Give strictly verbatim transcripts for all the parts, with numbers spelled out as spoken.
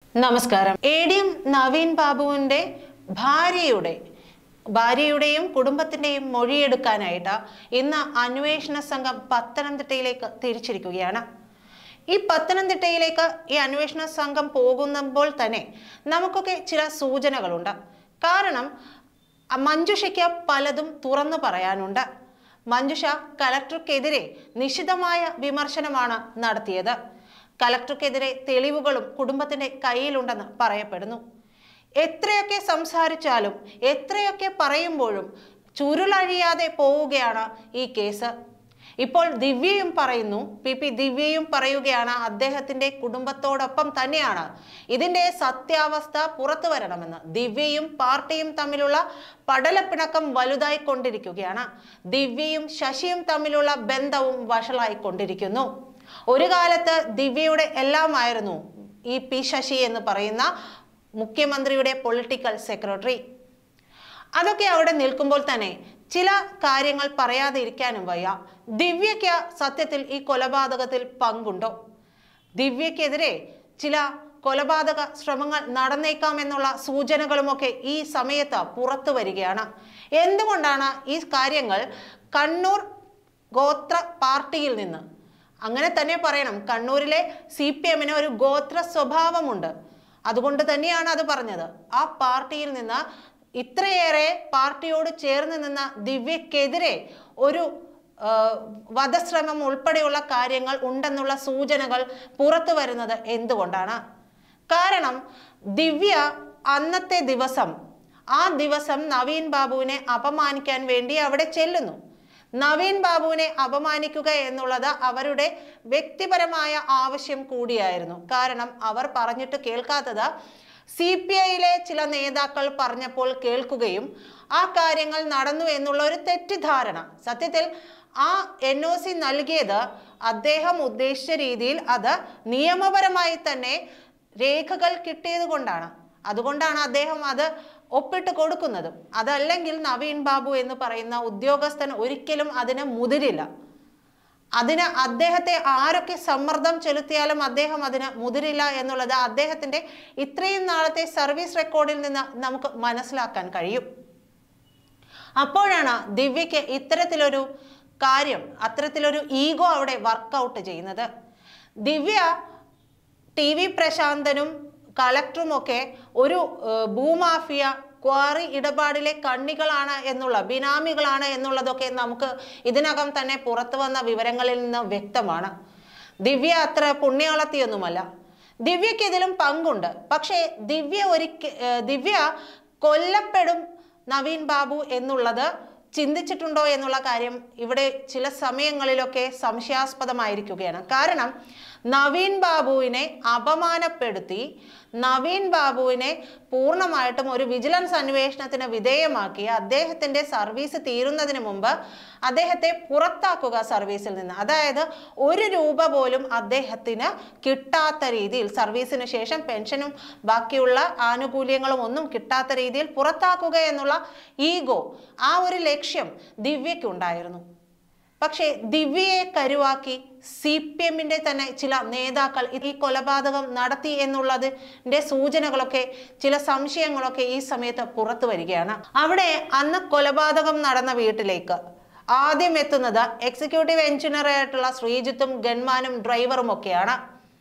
നമസ്കാരം. A D M Naveen ബാബുവിന്റെ ഭാര്യയുടെ ഭാര്യയുടെയും കുടുംബത്തിന്റെയും മൊഴിയെടുക്കാനായിട്ട് ഇന്ന് അന്വേഷണ സംഘം പത്തനംതിട്ടയിലേക്ക് തിരിച്ചിരിക്കുകയാണ്. ഈ പത്തനംതിട്ടയിലേക്ക് ഈ അന്വേഷണ സംഘം പോകുമ്പോൾ തന്നെ നമുക്കൊക്കെ ചില സൂചനകളുണ്ട്. കാരണം മഞ്ജുഷയ്ക്ക് പലതും തുറന്നു പറയാനുണ്ട്. മഞ്ജുഷ കലക്ടർക്കെതിരെ നിശിതമായ വിമർശനമാണ് നടത്തിയത്. കലക്ടർക്കെതിരെ തെളിവുകളും കുടുംബത്തിന്റെ കയ്യിലുണ്ടെന്ന് പറയപ്പെടുന്നു. എത്രയൊക്കെ സംസാരിച്ചാലും എത്രയൊക്കെ പറയുമ്പോഴും ചുരുളഴിയാതെ പോവുകയാണ് ഈ കേസ്. ഇപ്പോൾ ദിവ്യയും പറയുന്നു, പി പി ദിവ്യയും പറയുകയാണ് അദ്ദേഹത്തിന്റെ കുടുംബത്തോടൊപ്പം തന്നെയാണ് ഇതിന്റെ സത്യാവസ്ഥ പുറത്തു വരണമെന്ന്. ദിവ്യയും പാർട്ടിയും തമ്മിലുള്ള പടലപ്പിണക്കം വലുതായിക്കൊണ്ടിരിക്കുകയാണ്. ദിവ്യയും ശശിയും തമ്മിലുള്ള ബന്ധവും വഷളായിക്കൊണ്ടിരിക്കുന്നു. ഒരു കാലത്ത് ദിവ്യയുടെ എല്ലാമായിരുന്നു ഈ പി ശശി എന്ന് പറയുന്ന മുഖ്യമന്ത്രിയുടെ പൊളിറ്റിക്കൽ സെക്രട്ടറി. അതൊക്കെ അവിടെ നിൽക്കുമ്പോൾ തന്നെ ചില കാര്യങ്ങൾ പറയാതെ ഇരിക്കാനും വയ്യ. ദിവ്യയ്ക്ക് സത്യത്തിൽ ഈ കൊലപാതകത്തിൽ പങ്കുണ്ടോ? ദിവ്യക്കെതിരെ ചില കൊലപാതക ശ്രമങ്ങൾ നടന്നേക്കാം എന്നുള്ള സൂചനകളുമൊക്കെ ഈ സമയത്ത് പുറത്തു വരികയാണ്. എന്തുകൊണ്ടാണ് ഈ കാര്യങ്ങൾ കണ്ണൂർ ഗോത്ര പാർട്ടിയിൽ നിന്ന്, അങ്ങനെ തന്നെ പറയണം, കണ്ണൂരിലെ സി പി എമ്മിന് ഒരു ഗോത്ര സ്വഭാവമുണ്ട്, അതുകൊണ്ട് തന്നെയാണ് അത് പറഞ്ഞത്. ആ പാർട്ടിയിൽ നിന്ന് ഇത്രയേറെ പാർട്ടിയോട് ചേർന്ന് നിന്ന ദിവ്യക്കെതിരെ ഒരു വധശ്രമം ഉൾപ്പെടെയുള്ള കാര്യങ്ങൾ ഉണ്ടെന്നുള്ള സൂചനകൾ പുറത്തു വരുന്നത് എന്തുകൊണ്ടാണ്? കാരണം ദിവ്യ അന്നത്തെ ദിവസം ആ ദിവസം നവീൻ ബാബുവിനെ അപമാനിക്കാൻ വേണ്ടി അവിടെ ചെല്ലുന്നു. നവീൻ ബാബുവിനെ അപമാനിക്കുക എന്നുള്ളത് അവരുടെ വ്യക്തിപരമായ ആവശ്യം കൂടിയായിരുന്നു. കാരണം അവർ പറഞ്ഞിട്ട് കേൾക്കാത്തത് സി പി ഐയിലെ ചില നേതാക്കൾ പറഞ്ഞപ്പോൾ കേൾക്കുകയും ആ കാര്യങ്ങൾ നടന്നു എന്നുള്ള ഒരു തെറ്റിദ്ധാരണ. സത്യത്തിൽ ആ എൻ ഒ സി നൽകിയത് അദ്ദേഹം ഉദ്ദേശിച്ച രീതിയിൽ അത് നിയമപരമായി തന്നെ രേഖകൾ കിട്ടിയത് കൊണ്ടാണ്. അതുകൊണ്ടാണ് അദ്ദേഹം അത് ഒപ്പിട്ട് കൊടുക്കുന്നതും. അതല്ലെങ്കിൽ നവീൻ ബാബു എന്ന് പറയുന്ന ഉദ്യോഗസ്ഥൻ ഒരിക്കലും അതിന് മുതിരില്ല. അതിന് അദ്ദേഹത്തെ ആരൊക്കെ സമ്മർദ്ദം ചെലുത്തിയാലും അദ്ദേഹം അതിന് മുതിരില്ല എന്നുള്ളത് അദ്ദേഹത്തിന്റെ ഇത്രയും നാളത്തെ സർവീസ് റെക്കോർഡിൽ നിന്ന് നമുക്ക് മനസ്സിലാക്കാൻ കഴിയും. അപ്പോഴാണ് ദിവ്യയ്ക്ക് ഇത്തരത്തിലൊരു കാര്യം, അത്തരത്തിലൊരു ഈഗോ അവിടെ വർക്കൗട്ട് ചെയ്യുന്നത്. ദിവ്യ ടി വി പ്രശാന്തനും കളക്ടറുമൊക്കെ ഒരു ഭൂമാഫിയ ക്വാറി ഇടപാടിലെ കണ്ണികളാണ് എന്നുള്ള, ബിനാമികളാണ് എന്നുള്ളതൊക്കെ നമുക്ക് ഇതിനകം തന്നെ പുറത്തു വന്ന വിവരങ്ങളിൽ നിന്ന് വ്യക്തമാണ്. ദിവ്യ അത്ര പുണ്യാളത്തിയൊന്നുമല്ല. ദിവ്യക്ക് ഇതിലും പങ്കുണ്ട്. പക്ഷേ ദിവ്യ ഒരിക്കൽ ദിവ്യ കൊല്ലപ്പെടും നവീൻ ബാബു എന്നുള്ളത് ചിന്തിച്ചിട്ടുണ്ടോ എന്നുള്ള കാര്യം ഇവിടെ ചില സമയങ്ങളിലൊക്കെ സംശയാസ്പദമായിരിക്കുകയാണ്. കാരണം നവീൻ ബാബുവിനെ അപമാനപ്പെടുത്തി നവീൻ ബാബുവിനെ പൂർണ്ണമായിട്ടും ഒരു വിജിലൻസ് അന്വേഷണത്തിന് വിധേയമാക്കി അദ്ദേഹത്തിന്റെ സർവീസ് തീരുന്നതിന് മുമ്പ് അദ്ദേഹത്തെ പുറത്താക്കുക സർവീസിൽ നിന്ന്. അതായത് ഒരു രൂപ പോലും അദ്ദേഹത്തിന് കിട്ടാത്ത രീതിയിൽ, സർവീസിന് ശേഷം പെൻഷനും ബാക്കിയുള്ള ആനുകൂല്യങ്ങളും ഒന്നും കിട്ടാത്ത രീതിയിൽ പുറത്താക്കുക എന്നുള്ള ഈഗോ, ആ ഒരു ലക്ഷ്യം ദിവ്യക്കുണ്ടായിരുന്നു. പക്ഷേ ദിവ്യയെ കരുവാക്കി സി പി എമ്മിന്റെ തന്നെ ചില നേതാക്കൾ ഈ കൊലപാതകം നടത്തി എന്നുള്ളതിന്റെ സൂചനകളൊക്കെ, ചില സംശയങ്ങളൊക്കെ ഈ സമയത്ത് പുറത്തു വരികയാണ്. അവിടെ അന്ന് കൊലപാതകം നടന്ന വീട്ടിലേക്ക് ആദ്യം എത്തുന്നത് എക്സിക്യൂട്ടീവ് എഞ്ചിനീയർ ആയിട്ടുള്ള ശ്രീജിത്തും ഗൺമാനും ഡ്രൈവറും ഒക്കെയാണ്.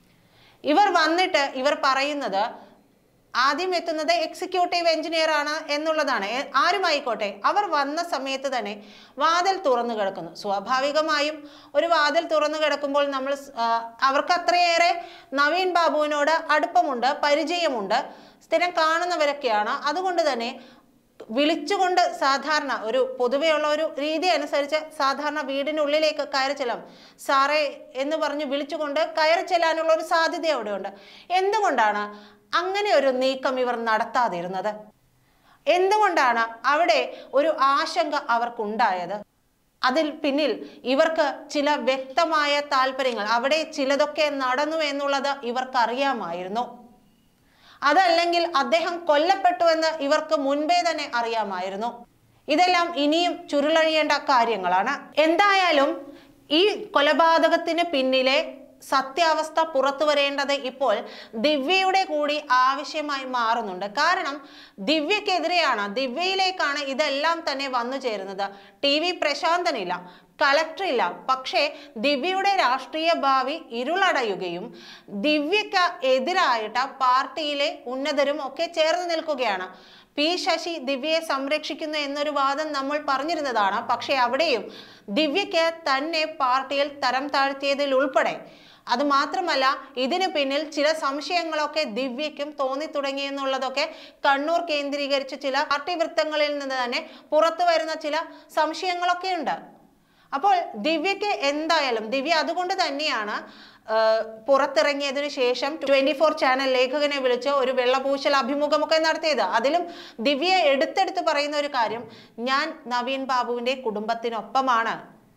ഇവർ വന്നിട്ട് ഇവർ പറയുന്നത്, ആദ്യം എത്തുന്നത് എക്സിക്യൂട്ടീവ് എഞ്ചിനീയർ ആണ് എന്നുള്ളതാണ്. ആരുമായിക്കോട്ടെ, അവർ വന്ന സമയത്ത് തന്നെ വാതിൽ തുറന്നു കിടക്കുന്നു. സ്വാഭാവികമായും ഒരു വാതിൽ തുറന്നു കിടക്കുമ്പോൾ നമ്മൾ അവർക്ക് അത്രയേറെ നവീൻ ബാബുവിനോട് അടുപ്പമുണ്ട്, പരിചയമുണ്ട്, സ്ഥിരം കാണുന്നവരൊക്കെയാണ്. അതുകൊണ്ട് തന്നെ വിളിച്ചുകൊണ്ട്, സാധാരണ ഒരു പൊതുവെയുള്ള ഒരു രീതി അനുസരിച്ച് സാധാരണ വീടിനുള്ളിലേക്ക് കയറി ചെല്ലാം, സാറേ എന്ന് പറഞ്ഞ് വിളിച്ചുകൊണ്ട് കയറി ചെല്ലാനുള്ള ഒരു സാധ്യത അവിടെയുണ്ട്. എന്തുകൊണ്ടാണ് അങ്ങനെ ഒരു നീക്കം ഇവർ നടത്താതിരുന്നത്? എന്തുകൊണ്ടാണ് അവിടെ ഒരു ആശങ്ക അവർക്കുണ്ടായത്? അതിൽ പിന്നിൽ ഇവർക്ക് ചില വ്യക്തമായ താല്പര്യങ്ങൾ, അവിടെ ചിലതൊക്കെ നടന്നു എന്നുള്ളത് ഇവർക്കറിയാമായിരുന്നു. അതല്ലെങ്കിൽ അദ്ദേഹം കൊല്ലപ്പെട്ടു എന്ന് ഇവർക്ക് മുൻപേ തന്നെ അറിയാമായിരുന്നു. ഇതെല്ലാം ഇനിയും ചുരുളഴിയേണ്ട കാര്യങ്ങളാണ്. എന്തായാലും ഈ കൊലപാതകത്തിന് പിന്നിലെ സത്യാവസ്ഥ പുറത്തു വരേണ്ടത് ഇപ്പോൾ ദിവ്യയുടെ കൂടി ആവശ്യമായി മാറുന്നുണ്ട്. കാരണം ദിവ്യക്കെതിരെയാണ്, ദിവ്യയിലേക്കാണ് ഇതെല്ലാം തന്നെ വന്നു ചേരുന്നത്. ടി വി പ്രശാന്തനില്ല, കളക്ടറില്ല, പക്ഷേ ദിവ്യയുടെ രാഷ്ട്രീയ ഭാവി ഇരുളടയുകയും ദിവ്യക്ക് എതിരായിട്ട് പാർട്ടിയിലെ ഉന്നതരും ഒക്കെ ചേർന്ന് നിൽക്കുകയാണ്. പി ശശി ദിവ്യയെ സംരക്ഷിക്കുന്നു എന്നൊരു വാദം നമ്മൾ പറഞ്ഞിരുന്നതാണ്. പക്ഷെ അവിടെയും ദിവ്യക്ക് തന്നെ പാർട്ടിയിൽ തരം താഴ്ത്തിയതിൽ ഉൾപ്പെടെ, അത് മാത്രമല്ല ഇതിന് പിന്നിൽ ചില സംശയങ്ങളൊക്കെ ദിവ്യയ്ക്കും തോന്നി തുടങ്ങി എന്നുള്ളതൊക്കെ കണ്ണൂർ കേന്ദ്രീകരിച്ച് ചില പാർട്ടി വൃത്തങ്ങളിൽ നിന്ന് തന്നെ പുറത്തു വരുന്ന ചില സംശയങ്ങളൊക്കെ ഉണ്ട്. അപ്പോൾ ദിവ്യക്ക് എന്തായാലും, ദിവ്യ അതുകൊണ്ട് തന്നെയാണ് പുറത്തിറങ്ങിയതിനു ശേഷം ട്വന്റി ഫോർ ചാനൽ ലേഖകനെ വിളിച്ച് ഒരു വെള്ളപൂശൽ അഭിമുഖമൊക്കെ നടത്തിയത്. അതിലും ദിവ്യ എടുത്തെടുത്ത് പറയുന്ന ഒരു കാര്യം, ഞാൻ നവീൻ ബാബുവിന്റെ കുടുംബത്തിനൊപ്പമാണ്,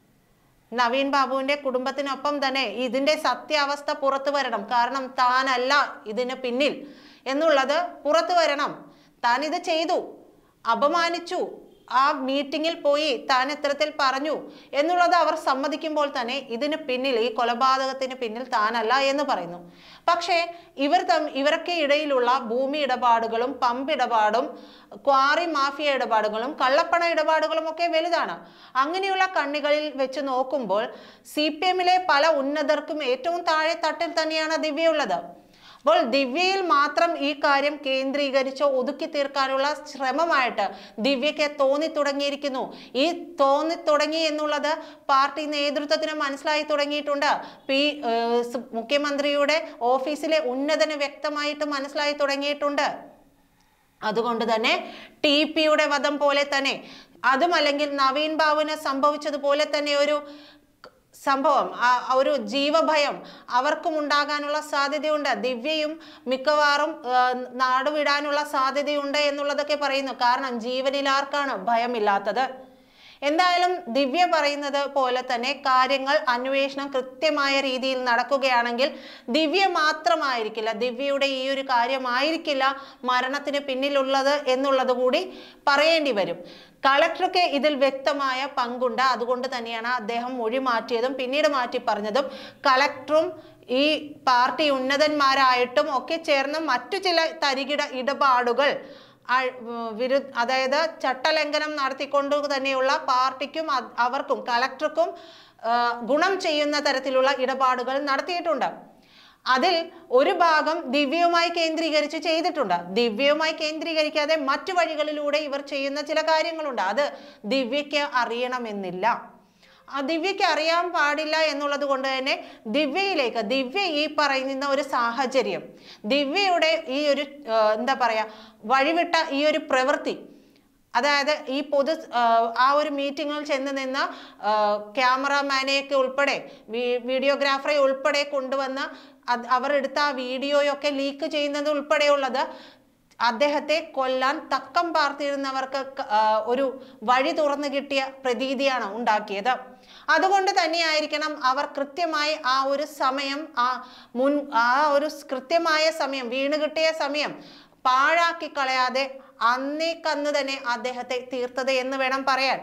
നവീൻ ബാബുവിന്റെ കുടുംബത്തിനൊപ്പം തന്നെ ഇതിന്റെ സത്യാവസ്ഥ പുറത്തു വരണം, കാരണം താനല്ല ഇതിന് പിന്നിൽ എന്നുള്ളത് പുറത്തു വരണം. താൻ ഇത് ചെയ്തു, അപമാനിച്ചു, ആ മീറ്റിങ്ങിൽ പോയി താൻ ഇത്തരത്തിൽ പറഞ്ഞു എന്നുള്ളത് അവർ സമ്മതിക്കുമ്പോൾ തന്നെ ഇതിന് പിന്നിൽ, ഈ കൊലപാതകത്തിന് പിന്നിൽ താനല്ല എന്ന് പറയുന്നു. പക്ഷേ ഇവർ തം ഇവരൊക്കെ ഇടയിലുള്ള ഭൂമി ഇടപാടുകളും പമ്പ് ഇടപാടും ക്വാറി മാഫിയ ഇടപാടുകളും കള്ളപ്പണ ഇടപാടുകളും ഒക്കെ വലുതാണ്. അങ്ങനെയുള്ള കണ്ണികളിൽ വെച്ച് നോക്കുമ്പോൾ സി പി എമ്മിലെ പല ഉന്നതർക്കും ഏറ്റവും താഴെ തട്ടിൽ തന്നെയാണ് ദിവ്യയുള്ളത്. അപ്പോൾ ദിവ്യയിൽ മാത്രം ഈ കാര്യം കേന്ദ്രീകരിച്ച് ഒതുക്കി തീർക്കാനുള്ള ശ്രമമായിട്ട് ദിവ്യയ്ക്ക് തോന്നി തുടങ്ങിയിരിക്കുന്നു. ഈ തോന്നി തുടങ്ങി എന്നുള്ളത് പാർട്ടി നേതൃത്വത്തിന് മനസ്സിലായി തുടങ്ങിയിട്ടുണ്ട്. പി മുഖ്യമന്ത്രിയുടെ ഓഫീസിലെ ഉന്നതന് വ്യക്തമായിട്ട് മനസ്സിലായി തുടങ്ങിയിട്ടുണ്ട്. അതുകൊണ്ട് തന്നെ ടി പിയുടെ വധം പോലെ തന്നെ, അതുമല്ലെങ്കിൽ നവീൻ ബാബുവിന് സംഭവിച്ചതുപോലെ തന്നെ ഒരു സംഭവം, ആ ഒരു ജീവഭയം അവർക്കും ഉണ്ടാകാനുള്ള സാധ്യതയുണ്ട്. ദിവ്യയും മിക്കവാറും നാടുവിടാനുള്ള സാധ്യതയുണ്ട് എന്നുള്ളതൊക്കെ പറയുന്നു. കാരണം ജീവനിൽ ആർക്കാണ് ഭയമില്ലാത്തത്? എന്തായാലും ദിവ്യ പറയുന്നത് പോലെ തന്നെ കാര്യങ്ങൾ അന്വേഷണം കൃത്യമായ രീതിയിൽ നടക്കുകയാണെങ്കിൽ ദിവ്യ മാത്രമായിരിക്കില്ല, ദിവ്യയുടെ ഈ ഒരു കാര്യമായിരിക്കില്ല മരണത്തിന് പിന്നിലുള്ളത് എന്നുള്ളത് കൂടി പറയേണ്ടി വരും. കളക്ടർക്ക് ഇതിൽ വ്യക്തമായ പങ്കുണ്ട്. അതുകൊണ്ട് തന്നെയാണ് അദ്ദേഹം മൊഴി മാറ്റിയതും പിന്നീട് മാറ്റി പറഞ്ഞതും. കളക്ടറും ഈ പാർട്ടി ഉന്നതന്മാരായിട്ടും ഒക്കെ ചേർന്ന് മറ്റു ചില തരികിട ഇടപാടുകൾ വിരു അതായത് ചട്ടലംഘനം നടത്തിക്കൊണ്ട് തന്നെയുള്ള പാർട്ടിക്കും അവർക്കും കളക്ടർക്കും ഗുണം ചെയ്യുന്ന തരത്തിലുള്ള ഇടപാടുകൾ നടത്തിയിട്ടുണ്ട്. അതിൽ ഒരു ഭാഗം ദിവ്യവുമായി കേന്ദ്രീകരിച്ച് ചെയ്തിട്ടുണ്ട്. ദിവ്യവുമായി കേന്ദ്രീകരിക്കാതെ മറ്റു വഴികളിലൂടെ ഇവർ ചെയ്യുന്ന ചില കാര്യങ്ങളുണ്ട്. അത് ദിവ്യയ്ക്ക് അറിയണമെന്നില്ല, ദിവ്യയ്ക്ക് അറിയാൻ പാടില്ല എന്നുള്ളത് കൊണ്ട് തന്നെ ദിവ്യയിലേക്ക്, ദിവ്യ ഈ പറയുന്ന ഒരു സാഹചര്യം, ദിവ്യയുടെ ഈ ഒരു എന്താ പറയാ വഴിവിട്ട ഈ ഒരു പ്രവൃത്തി, അതായത് ഈ പൊതു ആ ഒരു മീറ്റിങ്ങിൽ ചെന്ന് നിന്ന് ക്യാമറമാനെയൊക്കെ ഉൾപ്പെടെ വീഡിയോഗ്രാഫറെ ഉൾപ്പെടെ കൊണ്ടുവന്ന് അവർ എടുത്ത ആ വീഡിയോയൊക്കെ ലീക്ക് ചെയ്യുന്നത് ഉൾപ്പെടെയുള്ളത് അദ്ദേഹത്തെ കൊല്ലാൻ തക്കം പാർത്തിരുന്നവർക്ക് ഒരു വഴി തുറന്നു കിട്ടിയ പ്രതീതിയാണ് ഉണ്ടാക്കിയത്. അതുകൊണ്ട് തന്നെയായിരിക്കണം അവർ കൃത്യമായി ആ ഒരു സമയം, ആ മുൻ ആ ഒരു കൃത്യമായ സമയം, വീണ് കിട്ടിയ സമയം പാഴാക്കി കളയാതെ അന്നേക്കന്ന് തന്നെ അദ്ദേഹത്തെ തീർത്തത് എന്ന് വേണം പറയാൻ.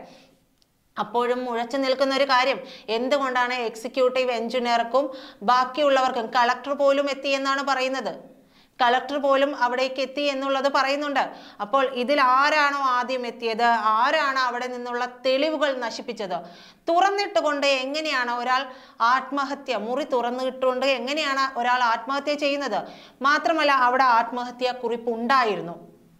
അപ്പോഴും മുഴച്ചു നിൽക്കുന്ന ഒരു കാര്യം, എന്തുകൊണ്ടാണ് എക്സിക്യൂട്ടീവ് എഞ്ചിനീയർക്കും ബാക്കിയുള്ളവർക്കും, കളക്ടർ പോലും എത്തി എന്നാണ് പറയുന്നത്, കളക്ടർ പോലും അവിടേക്ക് എത്തി എന്നുള്ളത് പറയുന്നുണ്ട്. അപ്പോൾ ഇതിൽ ആരാണോ ആദ്യം എത്തിയത്, ആരാണ് അവിടെ നിന്നുള്ള തെളിവുകൾ നശിപ്പിച്ചത്? തുറന്നിട്ടുകൊണ്ട് എങ്ങനെയാണ് ഒരാൾ ആത്മഹത്യ, മുറി തുറന്നിട്ടുകൊണ്ട് എങ്ങനെയാണ് ഒരാൾ ആത്മഹത്യ ചെയ്യുന്നത്? മാത്രമല്ല അവിടെ ആത്മഹത്യ കുറിപ്പ് ഉണ്ടായിരുന്നു.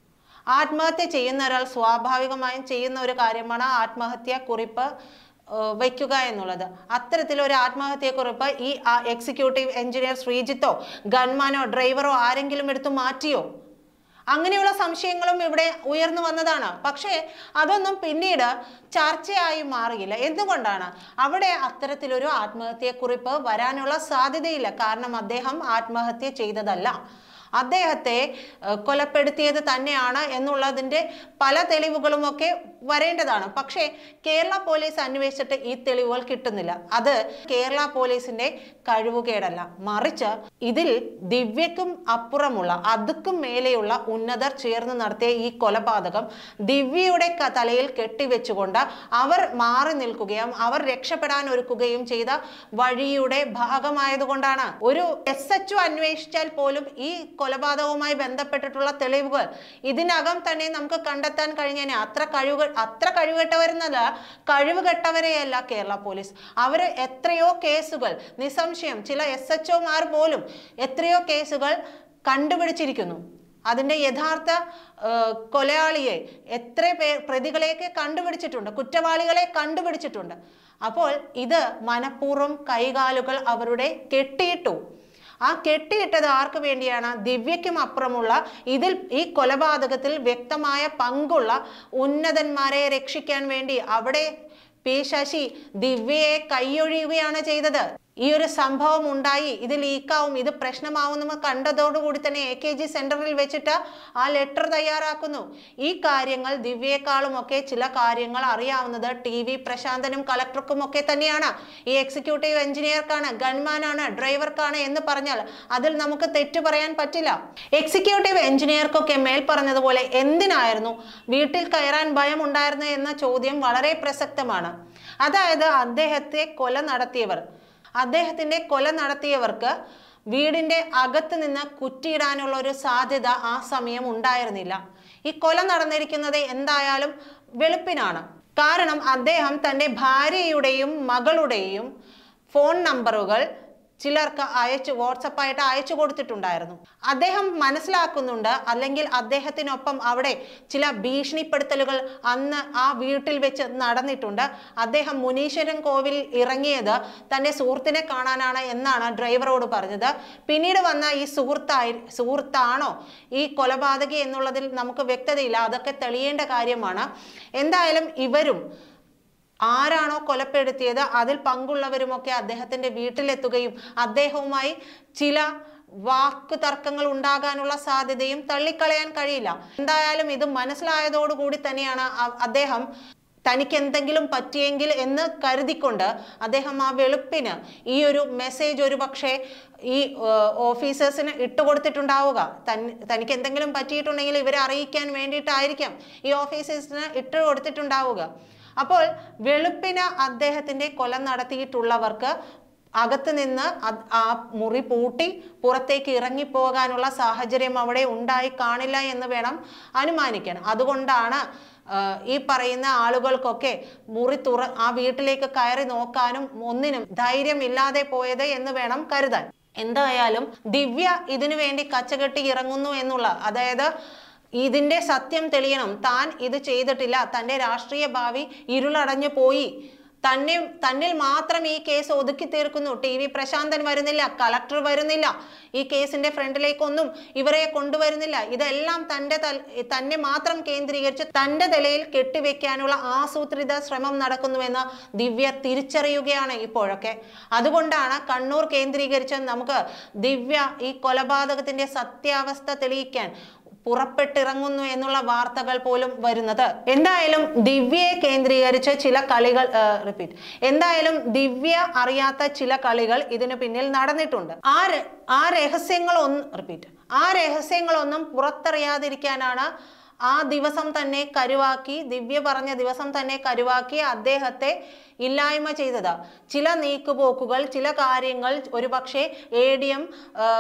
ആത്മഹത്യ ചെയ്യുന്ന ഒരാൾ സ്വാഭാവികമായും ചെയ്യുന്ന ഒരു കാര്യമാണ് ആത്മഹത്യ കുറിപ്പ് വയ്ക്കുക എന്നുള്ളത്. അത്തരത്തിലൊരു ആത്മഹത്യക്കുറിപ്പ് ഈ എക്സിക്യൂട്ടീവ് എഞ്ചിനീയർ ശ്രീജിത്തോ ഗൺമാനോ ഡ്രൈവറോ ആരെങ്കിലും എടുത്തു മാറ്റിയോ? അങ്ങനെയുള്ള സംശയങ്ങളും ഇവിടെ ഉയർന്നു വന്നതാണ്. പക്ഷേ അതൊന്നും പിന്നീട് ചർച്ചയായി മാറിയില്ല. എന്തുകൊണ്ടാണ്? അവിടെ അത്തരത്തിലൊരു ആത്മഹത്യക്കുറിപ്പ് വരാനുള്ള സാധ്യതയില്ല. കാരണം അദ്ദേഹം ആത്മഹത്യ ചെയ്തതല്ല, അദ്ദേഹത്തെ കൊലപ്പെടുത്തിയത് തന്നെയാണ് എന്നുള്ളതിൻ്റെ പല തെളിവുകളുമൊക്കെ വരേണ്ടതാണ്. പക്ഷേ കേരള പോലീസ് അന്വേഷിച്ചിട്ട് ഈ തെളിവുകൾ കിട്ടുന്നില്ല. അത് കേരള പോലീസിന്റെ കഴിവുകേടല്ല, മറിച്ച് ഇതിൽ ദിവ്യക്കും അപ്പുറമുള്ള അതുക്കും മേലെയുള്ള ഉന്നതർ ചേർന്ന് നടത്തിയ ഈ കൊലപാതകം ദിവ്യയുടെ തലയിൽ കെട്ടിവെച്ചുകൊണ്ട് അവർ മാറി നിൽക്കുകയും അവർ രക്ഷപ്പെടാൻ ഒരുക്കുകയും ചെയ്ത വഴിയുടെ ഭാഗമായതുകൊണ്ടാണ്. ഒരു എസ് എച്ച് ഒ അന്വേഷിച്ചാൽ പോലും ഈ കൊലപാതകവുമായി ബന്ധപ്പെട്ടിട്ടുള്ള തെളിവുകൾ ഇതിനകം തന്നെ നമുക്ക് കണ്ടെത്താൻ കഴിഞ്ഞേനെ. അത്ര കഴിവ് അത്ര കഴിവുകെട്ടവരെന്നല്ല, കഴിവുകെട്ടവരെയല്ല കേരള പോലീസ്. അവർ എത്രയോ കേസുകൾ നിസ്സംശയം ചില എസ് എച്ച് ഒമാർ പോലും എത്രയോ കേസുകൾ കണ്ടുപിടിച്ചിരിക്കുന്നു. അതിന്റെ യഥാർത്ഥ കൊലയാളിയെ എത്ര പേർ പ്രതികളെയൊക്കെ കണ്ടുപിടിച്ചിട്ടുണ്ട്, കുറ്റവാളികളെ കണ്ടുപിടിച്ചിട്ടുണ്ട്. അപ്പോൾ ഇത് മനഃപൂർവ്വം കൈകാലുകൾ അവരുടെ കെട്ടിയിട്ടു. ആ കെട്ടിയിട്ടത് ആർക്ക് വേണ്ടിയാണ്? ദിവ്യയ്ക്കും അപ്പുറമുള്ള ഇതിൽ ഈ കൊലപാതകത്തിൽ വ്യക്തമായ പങ്കുള്ള ഉന്നതന്മാരെ രക്ഷിക്കാൻ വേണ്ടി. അവിടെ പി ശശി ദിവ്യയെ കൈയൊഴിയുകയാണ് ചെയ്തത്. ഈ ഒരു സംഭവം ഉണ്ടായി, ഇത് ലീക്കാവും, ഇത് പ്രശ്നമാവും നമ്മൾ കണ്ടതോടുകൂടി തന്നെ എ കെ ജി സെന്ററിൽ വെച്ചിട്ട് ആ ലെറ്റർ തയ്യാറാക്കുന്നു. ഈ കാര്യങ്ങൾ ദിവ്യയെക്കാളും ഒക്കെ ചില കാര്യങ്ങൾ അറിയാവുന്നത് ടി വി പ്രശാന്തനും കളക്ടർക്കും ഒക്കെ തന്നെയാണ്. ഈ എക്സിക്യൂട്ടീവ് എഞ്ചിനീയർക്കാണ്, ഗൺമാനാണ്, ഡ്രൈവർക്കാണ് എന്ന് പറഞ്ഞാൽ അതിൽ നമുക്ക് തെറ്റു പറയാൻ പറ്റില്ല. എക്സിക്യൂട്ടീവ് എഞ്ചിനീയർക്കൊക്കെ മേൽ പറഞ്ഞതുപോലെ എന്തിനായിരുന്നു വീട്ടിൽ കയറാൻ ഭയം ഉണ്ടായിരുന്നു എന്ന ചോദ്യം വളരെ പ്രസക്തമാണ്. അതായത് അദ്ദേഹത്തെ കൊല നടത്തിയവർ അദ്ദേഹത്തിന്റെ കൊല നടത്തിയവർക്ക് വീടിന്റെ അകത്ത് നിന്ന് കുറ്റിയിടാനുള്ള ഒരു സാധ്യത ആ സമയം ഉണ്ടായിരുന്നില്ല. ഈ കൊല നടന്നിരിക്കുന്നത് എന്തായാലും വെളുപ്പിനാണ്. കാരണം അദ്ദേഹം തൻ്റെ ഭാര്യയുടെയും മകളുടെയും ഫോൺ നമ്പറുകൾ ചിലർക്ക് അയച്ചു വാട്സപ്പായിട്ട് അയച്ചു കൊടുത്തിട്ടുണ്ടായിരുന്നു. അദ്ദേഹം മനസ്സിലാക്കുന്നുണ്ട്, അല്ലെങ്കിൽ അദ്ദേഹത്തിനൊപ്പം അവിടെ ചില ഭീഷണിപ്പെടുത്തലുകൾ അന്ന് ആ വീട്ടിൽ വെച്ച് നടന്നിട്ടുണ്ട്. അദ്ദേഹം മുനീശ്വരൻ കോവിൽ ഇറങ്ങിയത് തൻ്റെ സുഹൃത്തിനെ കാണാനാണ് എന്നാണ് ഡ്രൈവറോട് പറഞ്ഞത്. പിന്നീട് വന്ന ഈ സുഹൃത്തായി സുഹൃത്താണോ ഈ കൊലപാതകി എന്നുള്ളതിൽ നമുക്ക് വ്യക്തതയില്ല, അതൊക്കെ തെളിയേണ്ട കാര്യമാണ്. എന്തായാലും ഇവരും ആരാണോ കൊലപ്പെടുത്തിയത് അതിൽ പങ്കുള്ളവരുമൊക്കെ അദ്ദേഹത്തിന്റെ വീട്ടിലെത്തുകയും അദ്ദേഹവുമായി ചില വാക്ക് തർക്കങ്ങൾ ഉണ്ടാകാനുള്ള സാധ്യതയും തള്ളിക്കളയാൻ കഴിയില്ല. എന്തായാലും ഇത് മനസ്സിലായതോടുകൂടി തന്നെയാണ് അദ്ദേഹം തനിക്ക് എന്തെങ്കിലും പറ്റിയെങ്കിൽ എന്ന് കരുതിക്കൊണ്ട് അദ്ദേഹം ആ വെളുപ്പിന് ഈ ഒരു മെസ്സേജ് ഒരു പക്ഷേ ഈ ഓഫീസേഴ്സിന് ഇട്ടുകൊടുത്തിട്ടുണ്ടാവുക. തൻ തനിക്ക് എന്തെങ്കിലും പറ്റിയിട്ടുണ്ടെങ്കിൽ ഇവരെ അറിയിക്കാൻ വേണ്ടിയിട്ടായിരിക്കാം ഈ ഓഫീസേഴ്സിന് ഇട്ട് കൊടുത്തിട്ടുണ്ടാവുക. അപ്പോൾ വെളുപ്പിന് അദ്ദേഹത്തിന്റെ കൊല നടത്തിയിട്ടുള്ളവർക്ക് അകത്ത് നിന്ന് ആ മുറി പൂട്ടി പുറത്തേക്ക് ഇറങ്ങിപ്പോകാനുള്ള സാഹചര്യം അവിടെ ഉണ്ടായി കാണില്ല എന്ന് വേണം അനുമാനിക്കാൻ. അതുകൊണ്ടാണ് ഈ പറയുന്ന ആളുകൾക്കൊക്കെ മുറി തുറ ആ വീട്ടിലേക്ക് കയറി നോക്കാനും ഒന്നിനും ധൈര്യമില്ലാതെ പോയത് എന്ന് വേണം കരുതാൻ. എന്തായാലും ദിവ്യ ഇതിനു വേണ്ടി കച്ചകെട്ടി ഇറങ്ങുന്നു എന്നുള്ള, അതായത് ഇതിന്റെ സത്യം തെളിയണം, താൻ ഇത് ചെയ്തിട്ടില്ല, തൻ്റെ രാഷ്ട്രീയ ഭാവി ഇരുളടഞ്ഞു പോയി, തന്നെ തന്നിൽ മാത്രം ഈ കേസ് ഒതുക്കി തീർക്കുന്നു, ടി വി പ്രശാന്തൻ വരുന്നില്ല, കളക്ടർ വരുന്നില്ല, ഈ കേസിന്റെ ഫ്രണ്ടിലേക്കൊന്നും ഇവരെ കൊണ്ടുവരുന്നില്ല, ഇതെല്ലാം തൻ്റെ തന്നെ മാത്രം കേന്ദ്രീകരിച്ച് തൻ്റെ തലയിൽ കെട്ടിവെക്കാനുള്ള ആസൂത്രിത ശ്രമം നടക്കുന്നുവെന്ന് ദിവ്യ തിരിച്ചറിയുകയാണ് ഇപ്പോഴൊക്കെ. അതുകൊണ്ടാണ് കണ്ണൂർ കേന്ദ്രീകരിച്ച് നമുക്ക് ദിവ്യ ഈ കൊലപാതകത്തിന്റെ സത്യാവസ്ഥ തെളിയിക്കാൻ പുറപ്പെട്ടിറങ്ങുന്നു എന്നുള്ള വാർത്തകൾ പോലും വരുന്നത്. എന്തായാലും ദിവ്യയെ കേന്ദ്രീകരിച്ച് ചില കളികൾ റിപ്പീറ്റ് എന്തായാലും ദിവ്യ അറിയാത്ത ചില കളികൾ ഇതിനു പിന്നിൽ നടന്നിട്ടുണ്ട്. ആ ആ രഹസ്യങ്ങളൊന്നും റിപ്പീറ്റ് ആ രഹസ്യങ്ങളൊന്നും പുറത്തറിയാതിരിക്കാനാണ് ആ ദിവസം തന്നെ കരുവാക്കി, ദിവ്യ പറഞ്ഞ ദിവസം തന്നെ കരുവാക്കി അദ്ദേഹത്തെ ഇല്ലായ്മ ചെയ്തത്. ചില നീക്കുപോക്കുകൾ, ചില കാര്യങ്ങൾ ഒരുപക്ഷെ എ ഡി എം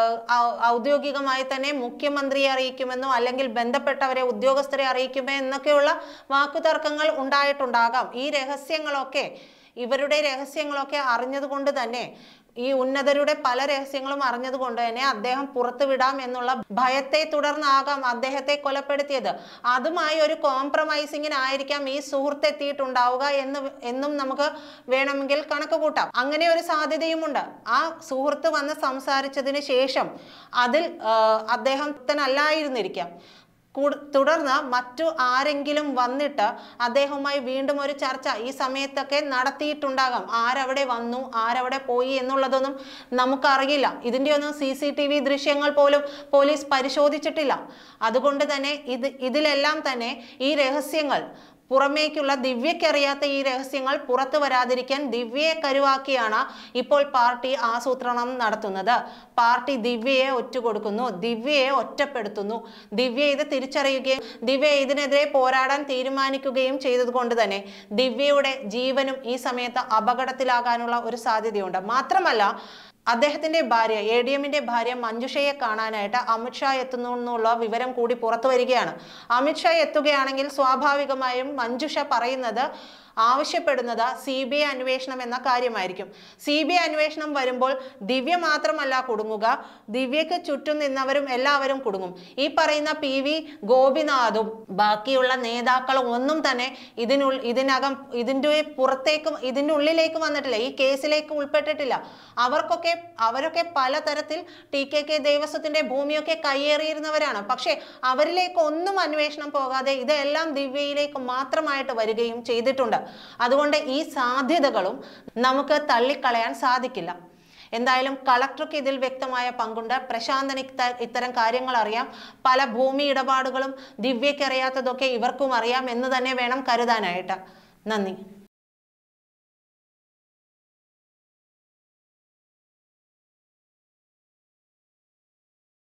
ഔദ്യോഗികമായി തന്നെ മുഖ്യമന്ത്രിയെ അറിയിക്കുമെന്നോ അല്ലെങ്കിൽ ബന്ധപ്പെട്ടവരെ ഉദ്യോഗസ്ഥരെ അറിയിക്കുമോ എന്നൊക്കെയുള്ള വാക്കുതർക്കങ്ങൾ ഉണ്ടായിട്ടുണ്ടാകാം. ഈ രഹസ്യങ്ങളൊക്കെ ഇവരുടെ രഹസ്യങ്ങളൊക്കെ അറിഞ്ഞതുകൊണ്ട് തന്നെ, ഈ ഉന്നതരുടെ പല രഹസ്യങ്ങളും അറിഞ്ഞതുകൊണ്ട് തന്നെ അദ്ദേഹം പുറത്തുവിടാം എന്നുള്ള ഭയത്തെ തുടർന്നാകാം അദ്ദേഹത്തെ കൊലപ്പെടുത്തിയത്. അതുമായി ഒരു കോംപ്രമൈസിങ്ങിനായിരിക്കാം ഈ സുഹൃത്ത് എത്തിയിട്ടുണ്ടാവുക എന്ന് എന്നും നമുക്ക് വേണമെങ്കിൽ കണക്ക് കൂട്ടാം. അങ്ങനെ ഒരു സാധ്യതയുമുണ്ട്. ആ സുഹൃത്ത് വന്ന് സംസാരിച്ചതിന് ശേഷം അതിൽ അദ്ദേഹം തന്നല്ലായിരുന്നിരിക്കാം. തുടർന്ന് മറ്റു ആരെങ്കിലും വന്നിട്ട് അദ്ദേഹവുമായി വീണ്ടും ഒരു ചർച്ച ഈ സമയത്തൊക്കെ നടത്തിയിട്ടുണ്ടാകാം. ആരവിടെ വന്നു, ആരവിടെ പോയി എന്നുള്ളതൊന്നും നമുക്കറിയില്ല. ഇതിൻ്റെ ഒന്നും സി സി ടി വി ദൃശ്യങ്ങൾ പോലും പോലീസ് പരിശോധിച്ചിട്ടില്ല. അതുകൊണ്ട് തന്നെ ഇത് ഇതിലെല്ലാം തന്നെ ഈ രഹസ്യങ്ങൾ പുറമേക്കുള്ള ദിവ്യക്കറിയാത്ത ഈ രഹസ്യങ്ങൾ പുറത്തു വരാതിരിക്കാൻ ദിവ്യയെ കരുവാക്കിയാണ് ഇപ്പോൾ പാർട്ടി ആസൂത്രണം നടത്തുന്നത്. പാർട്ടി ദിവ്യയെ ഒറ്റുകൊടുക്കുന്നു, ദിവ്യയെ ഒറ്റപ്പെടുത്തുന്നു. ദിവ്യ ഇത് തിരിച്ചറിയുകയും ദിവ്യ ഇതിനെതിരെ പോരാടാൻ തീരുമാനിക്കുകയും ചെയ്തതുകൊണ്ട് തന്നെ ദിവ്യയുടെ ജീവനും ഈ സമയത്ത് അപകടത്തിലാകാനുള്ള ഒരു സാധ്യതയുണ്ട്. മാത്രമല്ല, അദ്ദേഹത്തിന്റെ ഭാര്യ എ ഡി എമ്മിന്റെ ഭാര്യ മഞ്ജുഷയെ കാണാനായിട്ട് അമിത്ഷാ എത്തുന്നു എന്നുള്ള വിവരം കൂടി പുറത്തു വരികയാണ്. അമിത്ഷാ എത്തുകയാണെങ്കിൽ സ്വാഭാവികമായും മഞ്ജുഷ പറയുന്നത് ആവശ്യപ്പെടുന്നത് സി ബി ഐ അന്വേഷണം എന്ന കാര്യമായിരിക്കും. സി ബി ഐ അന്വേഷണം വരുമ്പോൾ ദിവ്യ മാത്രമല്ല കുടുങ്ങുക, ദിവ്യക്ക് ചുറ്റും നിന്നവരും എല്ലാവരും കുടുങ്ങും. ഈ പറയുന്ന പി വി ഗോപിനാഥും ബാക്കിയുള്ള നേതാക്കളും ഒന്നും തന്നെ ഇതിനുൾ ഇതിനകം ഇതിൻ്റെ പുറത്തേക്ക് ഇതിൻ്റെ ഉള്ളിലേക്ക് വന്നിട്ടില്ല, ഈ കേസിലേക്ക് ഉൾപ്പെട്ടിട്ടില്ല. അവർക്കൊക്കെ അവരൊക്കെ പലതരത്തിൽ ടി കെ കെ ദേവസ്വത്തിന്റെ ഭൂമിയൊക്കെ കയ്യേറിയിരുന്നവരാണ്. പക്ഷെ അവരിലേക്ക് ഒന്നും അന്വേഷണം പോകാതെ ഇതെല്ലാം ദിവ്യയിലേക്ക് മാത്രമായിട്ട് വരികയും ചെയ്തിട്ടുണ്ട്. അതുകൊണ്ട് ഈ സാധ്യതകളും നമുക്ക് തള്ളിക്കളയാൻ സാധിക്കില്ല. എന്തായാലും കളക്ടർക്ക് ഇതിൽ വ്യക്തമായ പങ്കുണ്ട്. പ്രശാന്തന് ഇത്തരം കാര്യങ്ങൾ അറിയാം. പല ഭൂമി ഇടപാടുകളും ദിവ്യയ്ക്ക് അറിയാത്തതൊക്കെ ഇവർക്കും അറിയാം എന്ന് തന്നെ വേണം കരുതാനായിട്ട്. നന്ദി.